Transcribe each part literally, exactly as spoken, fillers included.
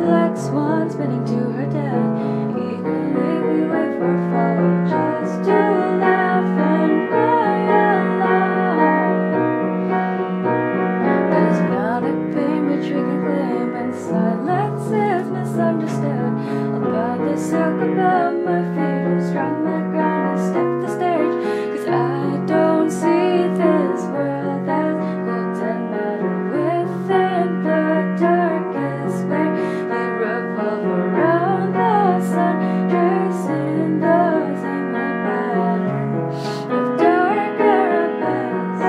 black swan spinning to her death. Eagerly we wait for fall, just to laugh and cry alone. There's not a pain which we can claim, and silence is misunderstood. About the silk above my feet, I've strung the ground and stepped the stage, 'cause I don't see this world as golden matter within the darkest where we revolve around the sun, tracing the same old pattern of dark arabesques.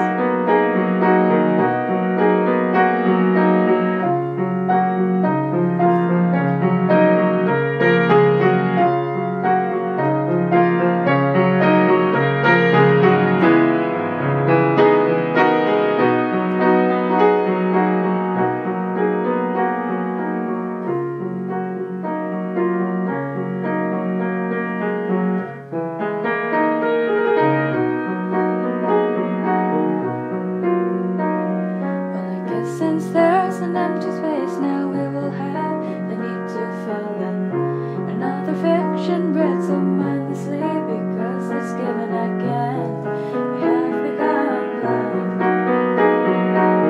Since there's an empty space now, we will have the need to fill in another fiction read so mindlessly, because it's given again. We have become blind,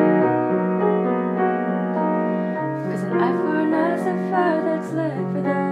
'cause an eye for an eye is a fire that's lit for the